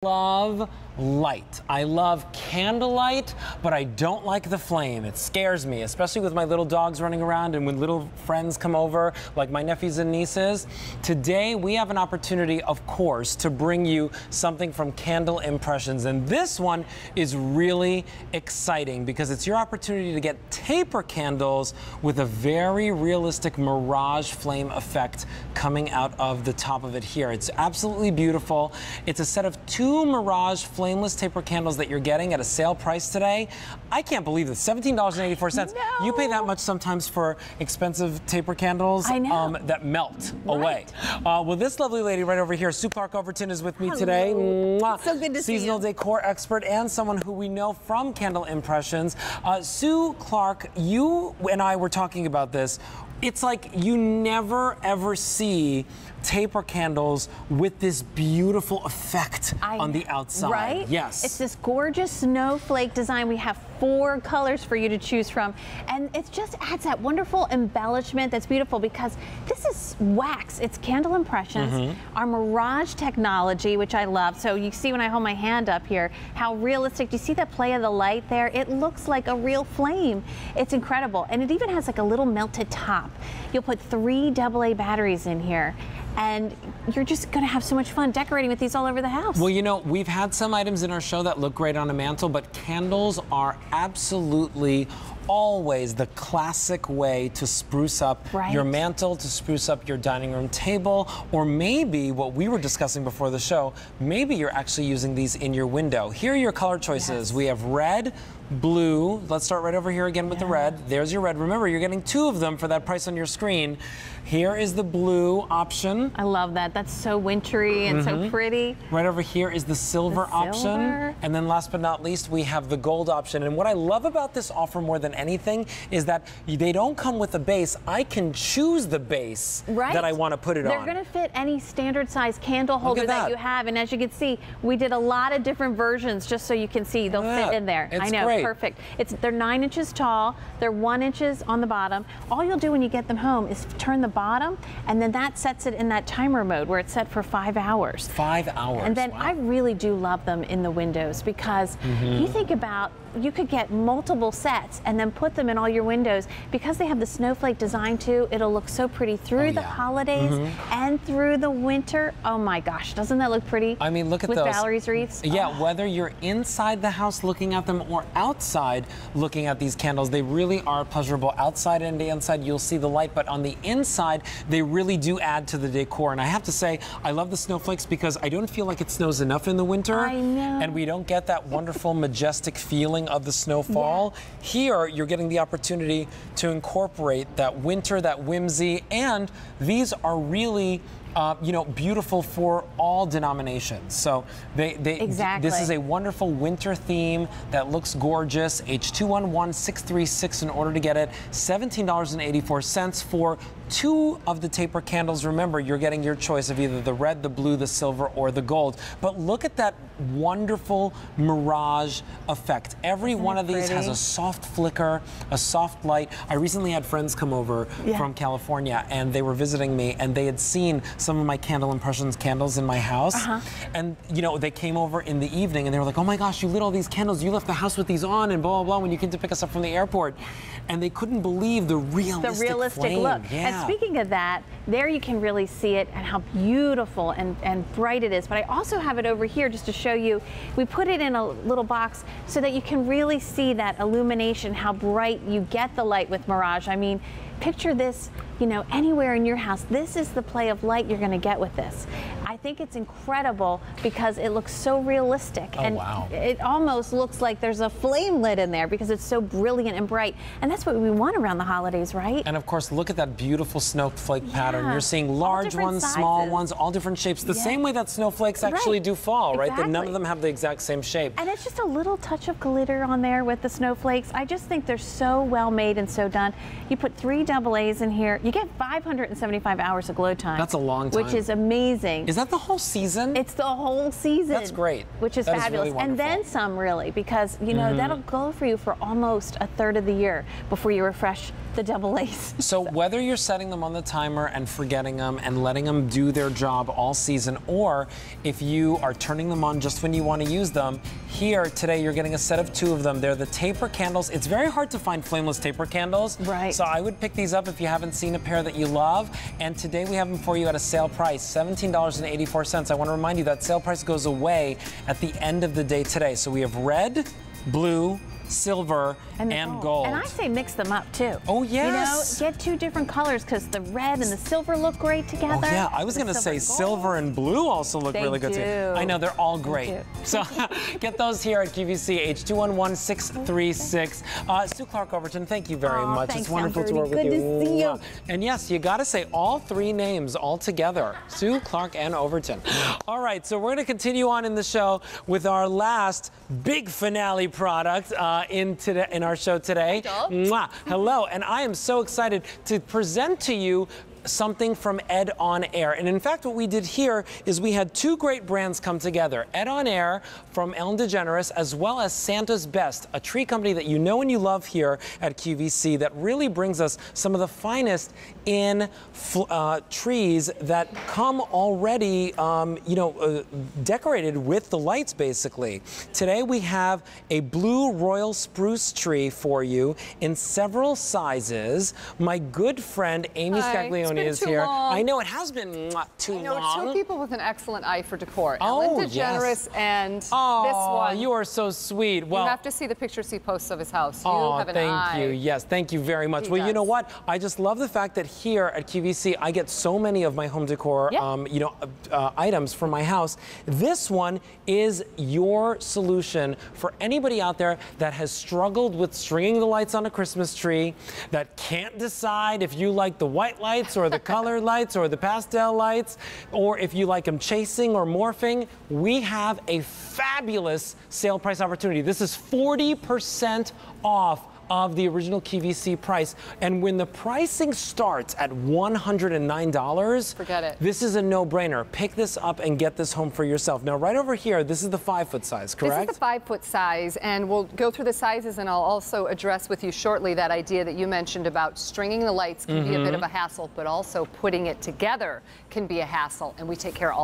Love light. I love candlelight, but I don't like the flame. It scares me, especially with my little dogs running around and when little friends come over, like my nephews and nieces. Today, we have an opportunity, of course, to bring you something from Candle Impressions. And this one is really exciting because it's your opportunity to get taper candles with a very realistic mirage flame effect coming out of the top of it here. It's absolutely beautiful. It's a set of 2 mirage flameless taper candles that you're getting at a sale price today. I can't believe this, $17.84. No. You pay that much sometimes for expensive taper candles that melt away. Well, this lovely lady right over here, Sue Clark-Overton, is with me today. Mwah. So good to see you. Seasonal decor expert and someone who we know from Candle Impressions. Sue Clark, you and I were talking about this. It's like you never ever see taper candles with this beautiful effect on the outside. Right? Yes. It's this gorgeous snowflake design. We have 4 colors for you to choose from. And it just adds that wonderful embellishment that's beautiful because this is wax. It's Candle Impressions, our Mirage technology, which I love. So you see when I hold my hand up here, how realistic. Do you see the play of the light there? It looks like a real flame. It's incredible. And it even has like a little melted top. You'll put 3 AA batteries in here. And you're just going to have so much fun decorating with these all over the house. Well, you know, we've had some items in our show that look great on a mantle, but candles are absolutely always the classic way to spruce up your mantle, to spruce up your dining room table, or maybe what we were discussing before the show, maybe you're actually using these in your window. Here are your color choices. We have red, blue. Let's start right over here again with the red. There's your red. Remember, you're getting 2 of them for that price on your screen. Here is the blue option. I love that. That's so wintry and so pretty. Right over here is the silver option. And then last but not least, we have the gold option. And what I love about this offer more than anything is that they don't come with a base. I can choose the base that I want to put it on. They're going to fit any standard size candle holder that you have. And as you can see, we did a lot of different versions just so you can see they'll fit in there. It's I know, great. perfect. They're 9 inches tall. They're 1 inches on the bottom. All you'll do when you get them home is turn the bottom, and then that sets it in that timer mode where it's set for 5 hours. 5 hours. And then I really do love them in the windows because you think about, you could get multiple sets and then put them in all your windows. Because they have the snowflake design too, it'll look so pretty through the holidays and through the winter. Oh my gosh, doesn't that look pretty? I mean, look at with those. Valerie's wreaths. Yeah, whether you're inside the house looking at them or outside looking at these candles, they really are pleasurable. Outside and the inside, you'll see the light, but on the inside, they really do add to the decor. And I have to say, I love the snowflakes because I don't feel like it snows enough in the winter. I know. And we don't get that wonderful, majestic feeling of the snowfall. Here, you're getting the opportunity to incorporate that winter, that whimsy, and these are really you know, beautiful for all denominations. So this is a wonderful winter theme that looks gorgeous. H211636 in order to get it. $17.84 for 2 of the taper candles. Remember, you're getting your choice of either the red, the blue, the silver, or the gold. But look at that wonderful mirage effect. Every one of these has a soft flicker, a soft light. I recently had friends come over from California, and they were visiting me, and they had seen some of my Candle Impressions candles in my house. And, you know, they came over in the evening, and they were like, oh my gosh, you lit all these candles. You left the house with these on, and blah, blah, blah, when you came to pick us up from the airport. And they couldn't believe the realistic flame. Look. And speaking of that, there you can really see it and how beautiful and bright it is. But I also have it over here just to show you. We put it in a little box so that you can really see that illumination, how bright you get the light with Mirage. I mean, picture this, you know, anywhere in your house. This is the play of light you're going to get with this. I think it's incredible because it looks so realistic. And it almost looks like there's a flame lit in there because it's so brilliant and bright. And that's what we want around the holidays, right? And of course, look at that beautiful snowflake pattern. You're seeing large ones, small ones, all different shapes. The same way that snowflakes actually do fall, right? That none of them have the exact same shape. And it's just a little touch of glitter on there with the snowflakes. I just think they're so well made and so done. You put 3 AA's in here. You get 575 hours of glow time. That's a long time. Which is amazing. Is that the whole season? It's the whole season. That's great. Which is that fabulous. Is really and then some, really, because, you know, that'll go for you for almost a third of the year before you refresh the double A's. So whether you're setting them on the timer and forgetting them and letting them do their job all season, or if you are turning them on just when you want to use them, here today you're getting a set of 2 of them. They're the taper candles. It's very hard to find flameless taper candles. Right. So I would pick these up if you haven't seen a pair that you love. And today we have them for you at a sale price, $17.84. I want to remind you that sale price goes away at the end of the day today. So we have red, blue, silver, and gold. And I say mix them up too. Oh, yes. You know, get 2 different colors because the red and the silver look great together. Oh, yeah. I was going to say silver and blue also look really good too. I know, they're all great. So get those here at QVC, H211636. Sue Clark Overton, thank you very much. Thanks, it's wonderful to work with you. Good to see you. And yes, you got to say all 3 names all together. Sue, Clark, and Overton. All right, so we're going to continue on in the show with our last big finale product in our show today. Mwah. Hello, and I am so excited to present to you something from Ed On Air. And in fact, what we did here is we had 2 great brands come together. Ed On Air from Ellen DeGeneres, as well as Santa's Best, a tree company that you know and you love here at QVC that really brings us some of the finest in trees that come already, decorated with the lights, basically. Today we have a blue royal spruce tree for you in several sizes. My good friend Amy Scaglione is here. Long. I know it has been too long. 2 people with an excellent eye for decor. Oh, Ellen DeGeneres and this one. You are so sweet. Well, you have to see the pictures he posts of his house. You have an eye. Thank you. Yes, thank you very much. Well, you know what? I just love the fact that here at QVC, I get so many of my home decor, items for my house. This one is your solution for anybody out there that has struggled with stringing the lights on a Christmas tree, that can't decide if you like the white lights or the colored lights or the pastel lights, or if you like them chasing or morphing. We have a fabulous sale price opportunity. This is 40% off of the original QVC price. And when the pricing starts at $109, forget it. This is a no-brainer. Pick this up and get this home for yourself. Now, right over here, this is the 5-foot size, correct? This is the 5-foot size, and we'll go through the sizes, and I'll also address with you shortly that idea that you mentioned about stringing the lights can be a bit of a hassle, but also putting it together can be a hassle, and we take care of all